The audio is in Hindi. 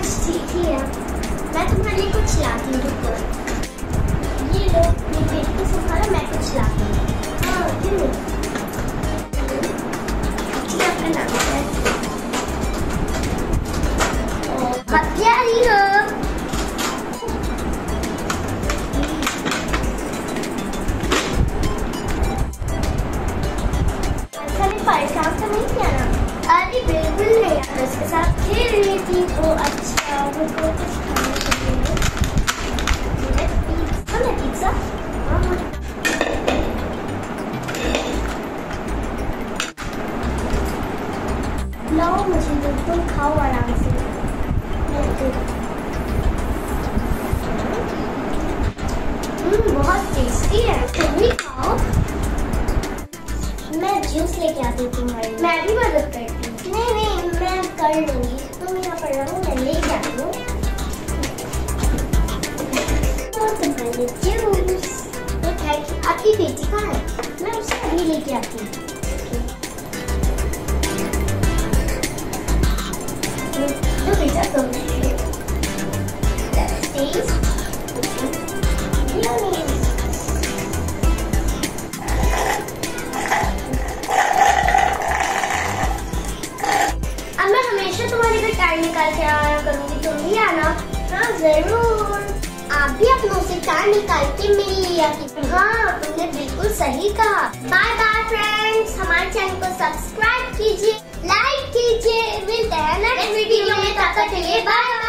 कुछ ठीक ही है। मैं तुम्हारे लिए कुछ लाती हूँ, रुको। ये लो, ये पेट को संभालो, मैं कुछ लाती हूँ। हाँ, क्यों नहीं? क्या करना है? क्या रही हो? परेशान तो नहीं किया ना? अरे बिल्कुल नहीं, मैं उसके साथ खेल रही थी। वो अच्छा, मुझको कुछ खाने के लिए पिज़्ज़ा। लाओ मुझे, तुम खाओ आराम से। बहुत टेस्टी है, तुम भी खाओ। मैं जूस लेके आती हूँ तुम्हारे लिए। मैं भी मदद करती हूँ। नहीं, मैं कर लूंगी, तुम यहाँ पर रहो, मैं लेके आती हूँ तुम्हारे लिए जूस। आपकी बेटी कहाँ है? मैं उसे अभी लेके आती हूँ। लो बेटा, तुम निकाल के आया करूंगी, तुम भी आना। हाँ जरूर, आप भी अपनों से टाइम निकाल के मिल लिया। हाँ, तुमने बिल्कुल सही कहा। बाय बाय फ्रेंड्स, हमारे चैनल को सब्सक्राइब कीजिए, लाइक कीजिए। मिलते हैं नेक्स्ट वीडियो में, तब तक के लिए बाय।